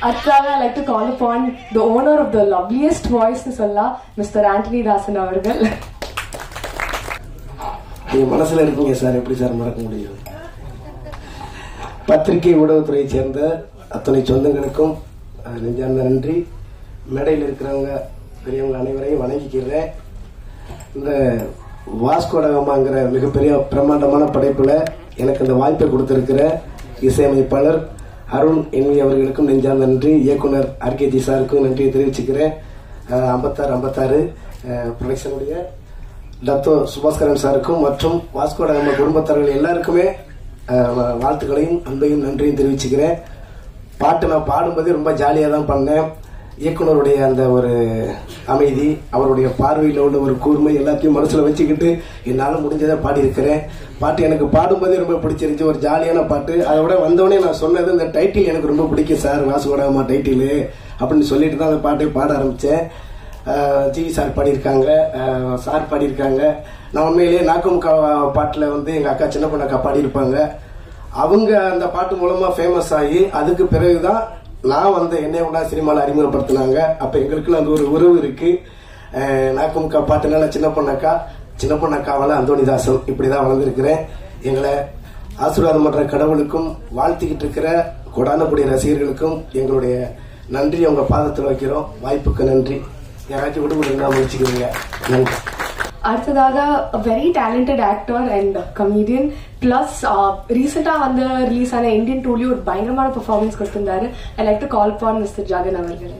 Atrava, I like to call upon the owner of the loveliest voice in Solla, Mr. Anthony Dasan avargal. நீங்க மனசுல இருக்கீங்க sir, எப்படி sir மறக்க முடியும்? பத்திரிகை ஊடகத்துறையை சேர்ந்த அத்தனை சொந்தங்களுக்கும் நெஞ்சார்ந்த நன்றி. மேடையில் இருக்கிறவங்க பெரியவங்க அனைவரையும் வணங்கிக்கிறேன். இந்த வாஸ்கோ ட காமாங்கிற மிகப்பெரிய பிரம்மாண்டமான படைப்புல எனக்கு இந்த வாய்ப்பை கொடுத்திருக்கிற இசையமைப்பாளர் அருண் என்வி அவர்களுக்கும் நெஞ்சார்ந்த நன்றி. இயக்குனர் ஆர்கேஜி சாருக்கும் நன்றியை தெரிவிச்சுக்கிறேன். 56 ப்ரொடக்ஷனுடைய டத்தோ சுபாஸ்கரன் சாருக்கும் மற்றும் வாஸ்கோ ட காமா குடும்பத்தார்கள் எல்லாருக்குமே வாழ்த்துக்களையும் அன்பையும் நன்றியும் தெரிவிச்சுக்கிறேன். பாட்டு நான் பாடும்போதே ரொம்ப ஜாலியாக தான் பண்ணேன். இயக்குனருடைய அந்த ஒரு அமைதி, அவருடைய பார்வையில் உள்ள ஒரு கூர்மை எல்லாத்தையும் மனசுல வச்சுக்கிட்டு என்னால் முடிஞ்சதை பாடியிருக்கிறேன். பாட்டு எனக்கு பாடும்போதே ரொம்ப பிடிச்சிருந்துச்சு, ஒரு ஜாலியான பாட்டு. அதை விட வந்தவொடனே நான் சொன்னது இந்த டைட்டில் எனக்கு ரொம்ப பிடிக்கும் sir, Vasco da gamma title அப்படின்னு சொல்லிட்டு தான் அந்த பாட்டை பாட ஆரம்பித்தேன். ஜிவி சார் பாடியிருக்காங்க, சார் பாடியிருக்காங்க. நான் உண்மையிலேயே நாக்கும் பாட்டில் வந்து எங்கள் அக்கா சின்ன பொண்ணு அக்கா பாடியிருப்பாங்க. அவங்க அந்த பாட்டு மூலமா ஃபேமஸ் ஆகி அதுக்கு பிறகுதான் நான் வந்து என்னை உண்டா சினிமாவில் அறிமுகப்படுத்தினாங்க. அப்போ எங்களுக்குள்ள அந்த ஒரு உறவு இருக்கு. நாக்குமுக்கா பாட்டுனால சின்ன பொண்ணக்காவால அந்தோணிதாசன் இப்படிதான் வளர்ந்துருக்கிறேன். எங்களை ஆசீர்வாதம் பண்ற கடவுளுக்கும் வாழ்த்திக்கிட்டு இருக்கிற கொடானக்கூடிய ரசிகர்களுக்கும் எங்களுடைய நன்றி உங்க பாதத்தில் வைக்கிறோம். வாய்ப்புக்கு நன்றி. யாராச்சும் விடுபடுங்க முடிச்சுக்கிறீங்க. நன்றி. அடுத்ததாக a very talented actor and comedian plus recent வந்து ரிலீஸ் ஆன இந்தியன் டூலி ஒரு பயங்கரமான பெர்ஃபார்மன்ஸ் கொடுத்திருந்தாரு. I like to call upon Mr. Jagan அவர்களே.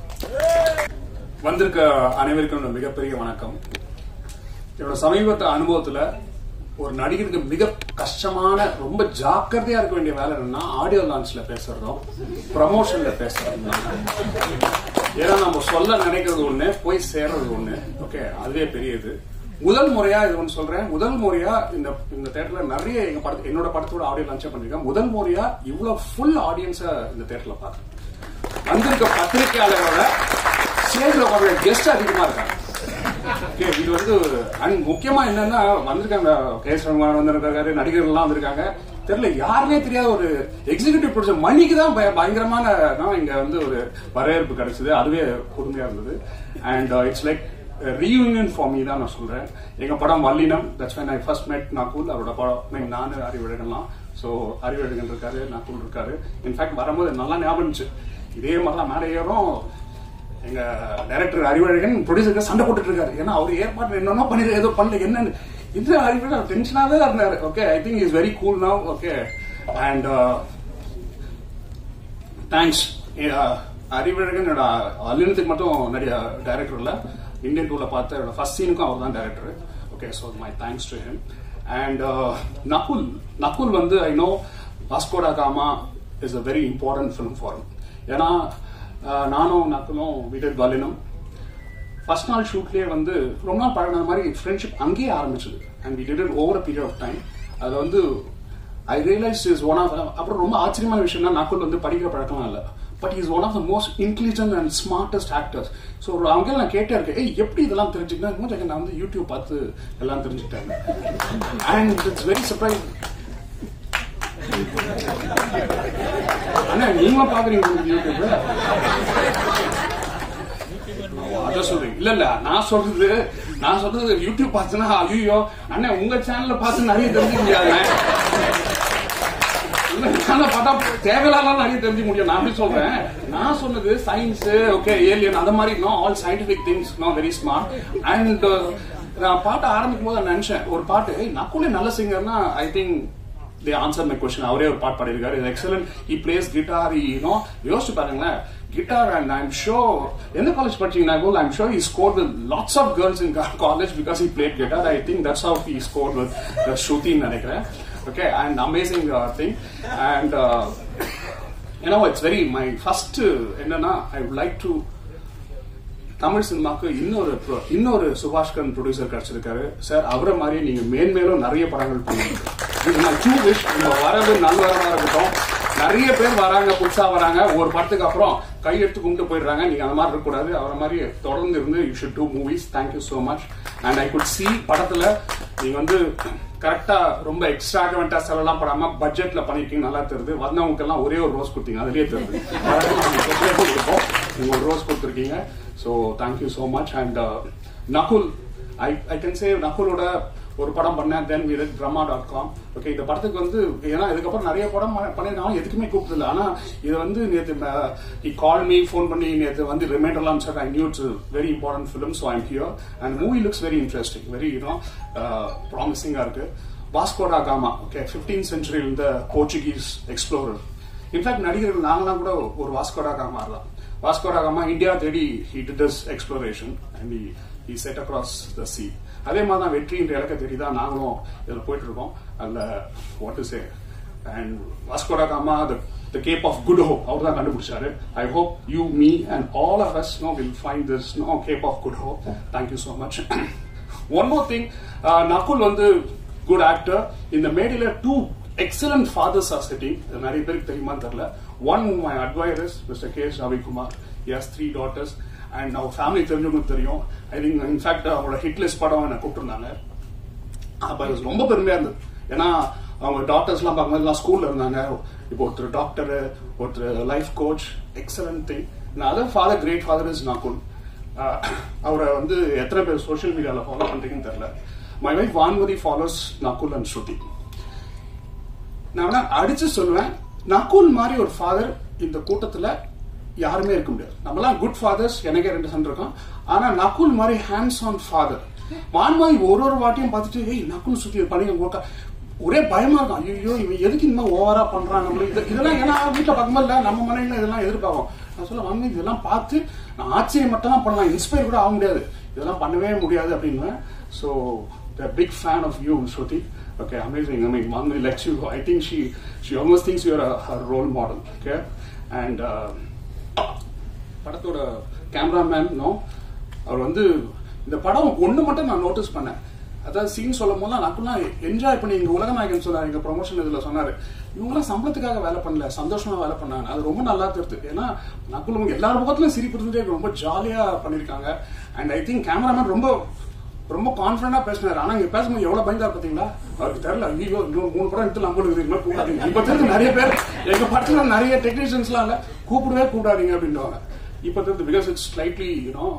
வந்திருக்க அனைவருக்கும் மிகப்பெரிய வணக்கம். என்னோட சமீபத்த அனுபவத்துல ஒரு நடிகருக்கு மிக கஷ்டமான ரொம்ப ஜாக்கிரதையா இருக்க வேண்டிய வேலை என்னன்னா ஆடியோ லான்ச்ல பேசுறதும் ப்ரமோஷன்ல பேசுறதும். ஏன்னா நம்ம சொல்ல நினைக்கிறது ஒண்ணு, போய் சேர்றது ஒண்ணு. ஓகே, அதுவே பெரியது. முதல் முறையா இது ஒன்று சொல்றேன், முதல் முறையா இந்த தியேட்டர்ல நிறைய என்னோட படத்தோட ஆடியோ லான்ச் பண்ணிருக்கேன். முதல் முறையா இவ்வளவு ஃபுல் ஆடியன்ஸ இந்த தியேட்டர்ல பார்த்தேன். வந்திருக்க பத்திரிகையாளரோட ஸ்டேஜ்ல வர கெஸ்ட் அதிகமா இருக்காங்க. இது வந்து முக்கியமா என்னன்னா வந்திருக்காங்க, கேஎஸ் ரகுமான் வந்திருக்காரு, நடிகர்கள் எல்லாம் வந்திருக்காங்க. தெரியல, யாருமே தெரியாத ஒரு எக்ஸிகியூட்டிவ் ப்ரொடியூசர் மணிக்கு தான் பயங்கரமான இங்க வந்து ஒரு வரவேற்பு கிடைச்சது. அதுவே புதுமையா இருந்தது. And it's like reunion for me தான் நான் சொல்றேன். எங்க படம் Vallinam, that's when I first met Nakul. அவரோட படம் நானு அறிவழகன்லாம். ஸோ அறிவழகன் இருக்காரு, நகுல் இருக்காரு. இன்ஃபேக்ட் வரும்போது நல்லா ஞாபகம் இருந்துச்சு. இதே மாதிரிலாம் மேலே ஏறும் எங்க டைரக்டர் அறிவழகன் ப்ரொடியூசருக்கு சண்டை போட்டுட்டு இருக்காரு. ஏன்னா அவர் ஏற்பாடு என்னன்னா பண்ணிரு, ஏதோ பண்ணல, என்னன்னு இது அறிவழகன் டென்ஷனாவே இருந்தாரு. Okay, I think is very cool now. Okay, and thanks. Arivazhagan அல்லினத்துக்கு மட்டும் நிறைய டைரக்டர் இல்ல, இந்தியன் டூல பார்த்த ஃபர்ஸ்ட் சீனுக்கும் அவர் தான் director. Okay, so my thanks to him. And Nakul வந்து I know Vasco da Gama is a very important film for him. ஏன்னா நானும் நகுலும் வீட்டர் வல்லினம் ஃபர்ஸ்ட் நாள் ஷூட்லயே வந்து ரொம்ப நாள் பழகின மாதிரி ஃப்ரெண்ட்ஷிப் அங்கேயே ஆரம்பிச்சது. And we did it over a period of time. அதுல வந்து I realise is one of, அப்புறம் ரொம்ப ஆச்சரியமான விஷயம்னா நகுல் வந்து படிக்கிற பழக்கம்லாம் இல்லை, but is one of the most intelligent and smartest actors. So அவங்க நான் கேட்டே இருக்கேன், எப்படி இதெல்லாம் தெரிஞ்சுக்கிட்டேன். நான் வந்து யூடியூப் பார்த்து எல்லாம் தெரிஞ்சுக்கிட்டேன். And it's very surprising. அண்ணா நீங்களும் பாக்குறீங்க யூடியூப்ல? அதான் சொல்றீங்க? இல்ல நான் சொல்றது யூடியூப் பார்த்துன்னா ஐயோ அண்ணா உங்க சேனல்ல பார்த்து நிறைய தெரிஞ்சுக்க முடியாது. பார்த்தா தேவையில்லாம் நிறைய தெரிஞ்சுக்க முடியும். நான் அப்படி சொல்றேன். நான் சொன்னது சயின்ஸ், ஓகே, ஏலியன், அந்த மாதிரி all scientific things, very smart. And நான் பாட்டு ஆரம்பிக்கும் போது நினைச்சேன், ஒரு பாட்டு நக்குலே நல்ல சிங்கர்னா I think they answered my question. அவரே ஒரு பாட்டு பாடியிருக்காரு, is excellent. he plays guitar. யோசிச்சு பாருங்களேன், guitar. And I'm sure எந்த காலேஜ் படிச்சீங்கன்னா I'm sure he scored with lots of girls in college because he played guitar. I think that's how he scored with Shruti நினைக்கிறேன். Okay, and amazing thing. And it's very my first என்னன்னா I would like to Tamil சினிமாக்கு இன்னொரு Subaskaran producer கிடைச்சிருக்காரு sir. அவரை மாதிரி நீங்க மேன்மேலும் நிறைய படங்கள் பண்ணுங்க. இது நான் டூ விஷ். உங்க வரவு நல்வரவா இருக்கட்டும். நிறைய பேர் வராங்க, புதுசா வராங்க, ஒரு படத்துக்கு அப்புறம் கையெடுத்து கும்பிட்டு போயிடுறாங்க. நீங்க அந்த மாதிரி இருக்கக்கூடாது. அவரை மாதிரி தொடர்ந்து இருந்து you should do movies. Thank you so much. And I could see படத்துல நீங்க வந்து கரெக்டா ரொம்ப எக்ஸ்ட்ராகவெண்டா செலவெல்லாம் படாம பட்ஜெட்ல பண்ணிருக்கீங்க. நல்லா தெரியுது. வந்தவங்களுக்கு எல்லாம் ஒரே ஒரு ரோஸ் கொடுத்தீங்க, அதுலயே தெரியுது. நீங்க ஒரு ரோஸ் கொடுத்துருக்கீங்க. So thank you so much. And Nakul, I can say நகுலோட ஒரு படம் பண்ணேன். Then we did drama.com. Okay, இந்த படத்துக்கு வந்து ஏன்னா இதுக்கப்புறம் நிறைய படம் பண்ணிருக்காங்க, எதுக்குமே கூப்பிடல. ஆனா இது வந்து நேற்று he called me, ஃபோன் பண்ணி நேற்று வந்து ரிமைண்டர்லாம் sir, I knew it's very important film, so I'm here. And movie looks very interesting, very ப்ராமிசிங்கா இருக்கு. Vasco da Gama, okay, 15th century இந்த போர்ச்சுகீஸ் எக்ஸ்ப்ளோரர். இன்ஃபேக்ட் நடிகர்கள் நாங்களாம் கூட ஒரு வாஸ்கோ டா காமா தான். வாஸ்கோ டா காமா இந்தியா தேடி he did this exploration and he set across the sea. அதே மாதிரி தான் வெற்றின்ற இலக்க தேடி தான் நாங்களும் இதில் போயிட்டு இருக்கோம். அந்த what to say, and Vasco da Gama the Cape of Good Hope அவர் தான் கண்டுபிடிச்சாரு. I hope you, me and all of us will find this Cape of Good Hope. Thank you so much. One more thing, Nakul வந்து good actor. இந்த மேடையில 2 excellent fathers are sitting. நிறைய பேருக்கு தெரியுமா தெரியல. One my advisor is Mr. K. Ravikumar. He has 3 daughters. And அவர் family தெரிஞ்சவங்களுக்கு தெரியும். ஐ திங்க் இன்ஃபேக்ட் அவரோட ஹிட்லிஸ்ட் படம் என்ன கூப்பிட்டுருந்தாங்க. அப்ப ரொம்ப பெருமையா இருந்தது. ஏன்னா அவங்க டாக்டர்ஸ் எல்லாம் பார்க்கும்போது ஸ்கூல்ல இருந்தாங்க. இப்போ ஒருத்தர் டாக்டர், ஒருத்தர் life coach, excellent thing. Other father, great father is Nakul. அவரை வந்து எத்தனை பேர் சோஷியல் மீடியால ஃபாலோ பண்றீங்கன்னு தெரியல. My wife Vanmathi follows Nakul and Shruti. நான் அடிச்சு சொல்லுவேன், நகுல் மாதிரி ஒரு ஃபாதர் இந்த கூட்டத்துல யாருமே இருக்க முடியாது. நம்மலாம் குட் ஃபாதர்ஸ், எனக்கே 2 சன் இருக்கும். ஆனா நகுல் மாதிரி ஹேண்ட்ஸ் ஆன் ஃபாதர். வான்மதி ஒரு வாட்டியும் பார்த்துட்டு ஏய் நகுல் சுத்தி பண்ணிக்க ஒரே பயமா இருக்கும். ஐயோ இவன் எதுக்கு இந்த மாதிரி ஓவரா பண்றாங்க இதெல்லாம். ஏன்னா வீட்டுல பார்க்கும்போது நம்ம மனைவில இதெல்லாம் எதிர்பார்க்கும். நான் சொல்ல வான்மதி இதெல்லாம் பார்த்து நான் ஆச்சரியம் மட்டும் தான் பண்ணலாம், இன்ஸ்பயர் கூட ஆக முடியாது, இதெல்லாம் பண்ணவே முடியாது அப்படின்னு. So big fan of you Shruti. Okay, amazing. I mean, Manvi lets you go. I think she almost thinks you're her role model. Okay, and படத்தோட கேமராமேன் அவர் வந்து இந்த படம் ஒண்ணு மட்டும் நான் நோட்டீஸ் பண்ணேன். அதாவது சீன் சொல்லும் போது நக்குலாம் என்ஜாய் பண்ணி எங்க உலகநாயகன் சொன்னார், எங்க ப்ரொமோஷன் இதுல சொன்னாரு, இவங்கெல்லாம் சம்பளத்துக்காக வேலை பண்ணல, சந்தோஷமா வேலை பண்ணாங்க. அது ரொம்ப நல்லா தெரியுது. ஏன்னா நக்குலும் எல்லாரும் பக்கத்துலயும் சிரிப்பு இருந்துட்டே ரொம்ப ஜாலியா பண்ணிருக்காங்க. அண்ட் ஐ திங்க் கேமராமேன் ரொம்ப ரொம்ப கான்பிடண்டா பேசினாரு. ஆனா இங்க பேசும்போது எவ்வளவு பயந்தாரு பாத்தீங்களா? அவருக்கு தெரியல, ஐயோ இன்னும் 3 படம் எடுத்து நம்மளுக்கு கூடாதீங்க. இப்ப தெரிஞ்சு நிறைய பேர் எங்க படத்துல நிறைய டெக்னீஷியன்ஸ் எல்லாம் இல்ல கூப்பிடாதீங்க அப்படின்றாங்க. இப்ப தெரிஞ்சு because it's slightly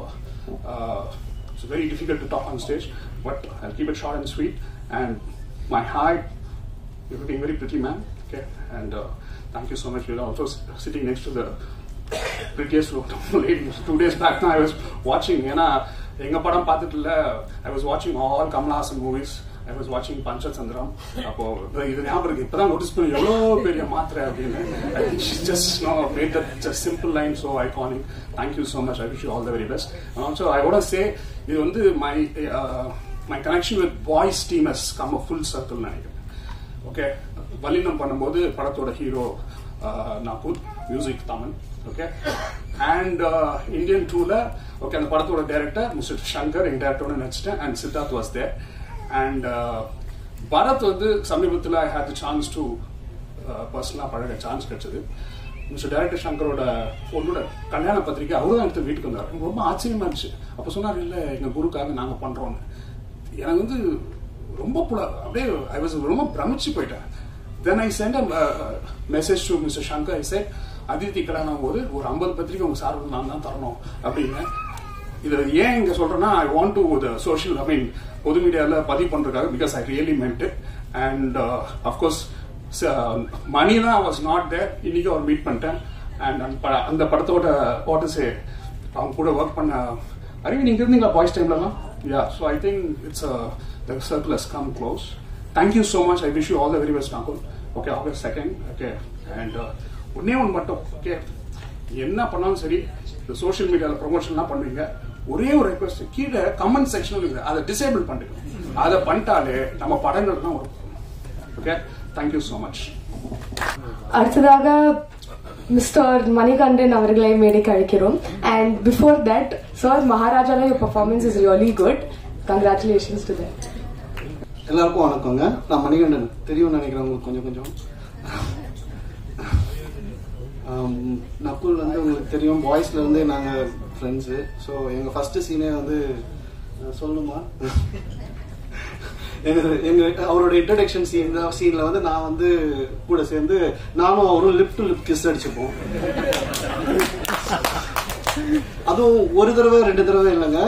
it's very difficult to talk on stage, but I'll keep it short and sweet. And my height, you're looking very pretty, man. Okay, and thank you so much. You're also sitting next to the prettiest lady. 2 days back now I was watching, எங்க படம் பார்த்துட்டு இல்ல, I was watching all Kamal Haasan movies. I was watching Panchachandram. அப்போ இது ஞாபகம் இருக்கு, இப்பதான் notice பண்ணி எவ்வளவு பெரிய மாத்திரை அப்படின்னு. I think she just made that simple line so iconic. Thank you so much. I wish you all the very best. And also I want to say, இது வந்து my connection with boys team has come a full circle நினைக்கிறேன். Okay, Vallinam பண்ணும்போது படத்தோட hero Nakul, music Tamil. Okay, and Indian 2ல okay அந்த படத்தோட director mister Shankar, எங்க டைரக்டரோட நடிச்சிட்டேன். And Siddharth was there. And Bharath வந்து சமீபத்தில் I had the chance to பர்சனலாக பழக சான்ஸ் கிடைச்சது. மிஸ்டர் டைரக்டர் சங்கரோட பொண்ணோட கல்யாண பத்திரிக்கை அவரு தான் எடுத்து வீட்டுக்கு வந்தார். ரொம்ப ஆச்சரியமா இருந்துச்சு. அப்போ சொன்னார், இல்லை எங்க குருக்காக நாங்கள் பண்றோம்னு. எனக்கு வந்து ரொம்ப அப்படியே ஐ வாஸ் ரொம்ப பிரமிச்சு போயிட்டேன். Then I sent message to mister Shankar. I said, Aditi கல்யாணம் போது ஒரு 50 பத்திரிக்கை உங்க சார் நான் தான் தரணும் அப்படின்னு. இது ஏன் இங்க சொல்றேன்னா, I want to social, I mean பொது மீடியால பதிவு பண்றதுக்காக, because I really meant it. And of course Mani தான் வாஸ் நாட் தேர். இன்னைக்கு அவர் மீட் பண்ணிட்டேன். அண்ட் அந்த படத்தோட வாட் இஸ் அவங்க கூட ஒர்க் பண்ண அறிவு நீங்க இருந்தீங்களா பாய்ஸ் டைம்லாம்? Yeah, so I think it's the circle has come close. Thank you so much. I wish you all the very best Nakul. Okay, August 2nd. Okay, and ஒன்னே ஒன்று மட்டும், ஓகே, என்ன பண்ணாலும் சரி, இந்த சோஷியல் மீடியால ப்ரொமோஷன்லாம் பண்ணுவீங்க, ஒரே ஒரு ரெக்வஸ்ட், கீழே கமெண்ட் செக்ஷன் இருக்குது, அதை டிசேபிள் பண்ணிட்டு அதை பண்ணிட்டாலே நம்ம படங்கள் தான் வரும். Okay, thank you so much. அடுத்ததாக மிஸ்டர் மணிகண்டன் அவர்களை மேடைக்கு அழைக்கிறோம். அண்ட் பிஃபோர் தட், சார், மகாராஜால your performance is really good. Congratulations to that. எல்லாருக்கும் வணக்கங்க. நான் மணிகண்டன் தெரியும்னு நினைக்கிறேன் உங்களுக்கு கொஞ்சம். நக்குல் வந்து உங்களுக்கு தெரியும், பாய்ஸ்ல இருந்து நாங்க ஃப்ரெண்ட்ஸு. ஸோ எங்க ஃபர்ஸ்ட் சீனே வந்து சொல்லுமா அவரோட இன்ட்ரடக்ஷன் சீன்ல வந்து நான் வந்து கூட சேர்ந்து நானும் அவரும் லிப் டு லிப் கிஸ் அடிச்சுப்போம். அதுவும் ஒரு தடவை 2 தடவை இல்லைங்க.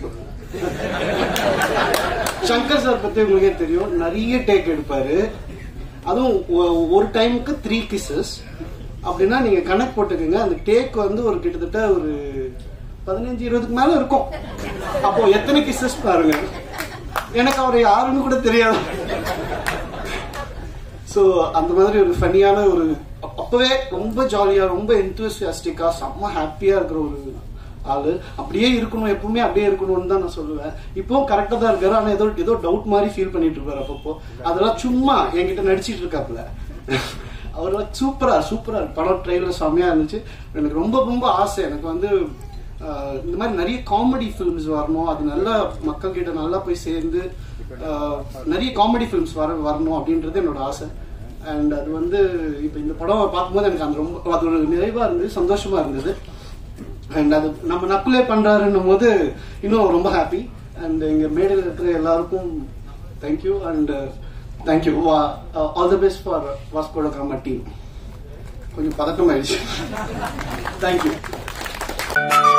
சங்கர் சார் பத்தி உங்களுக்கே தெரியும், நிறைய டேக் எடுப்பாரு. அதுவும் ஒரு டைமுக்கு 3 kisses அப்படின்னா நீங்க கணக்கு போட்டுக்கோங்க. அந்த டேக் வந்து ஒரு கிட்டத்தட்ட ஒரு 15-20க்கு மேல இருக்கும். அப்போ எத்தனை கிஸ்ஸஸ் பாருங்க. எனக்கு அவர் யாருன்னு கூட தெரியாது. சோ அந்த மாதிரி ஒரு ஃபன்னியான ஒரு, அப்பவே ரொம்ப ஜாலியா, ரொம்ப எந்தூசியாஸ்டிக்கா, செம்ம ஹாப்பியா இருக்கிற ஒரு ஆளு. அப்படியே இருக்கணும், எப்பவுமே அப்படியே இருக்கணும்னு தான் நான் சொல்லுவேன். இப்பவும் கரெக்டா தான் இருக்காரு. ஆனா ஏதோ டவுட் மாதிரி ஃபீல் பண்ணிட்டு இருப்பாரு அப்பப்போ. அதெல்லாம் சும்மா என்கிட்ட நடிச்சிட்டு இருக்காப்புல. அவரெல்லாம் சூப்பரா படம் ட்ரெயிலர் செம்மையா இருந்துச்சு. எனக்கு ரொம்ப ஆசை, எனக்கு வந்து இந்த மாதிரி நிறைய காமெடி ஃபிலிம்ஸ் வரணும், அது நல்லா மக்கள் கிட்ட நல்லா போய் சேர்ந்து நிறைய காமெடி ஃபிலிம்ஸ் வரணும் அப்படின்றது என்னோட ஆசை. அண்ட் அது வந்து இப்ப இந்த படம் பார்க்கும்போது எனக்கு அந்த ரொம்ப அது ஒரு நிறைவா இருந்தது, சந்தோஷமா இருந்தது. அண்ட் அது நம்ம நக்குலே பண்றாருன்னும் போது இன்னும் ரொம்ப ஹாப்பி. அண்ட் எங்க மேடையில் இருக்கிற எல்லாருக்கும் thank you. And thank you, all the best for Vasco da Gama team. கொஞ்சம் பதட்டம் ஆயிடுச்சு. தேங்க்யூ.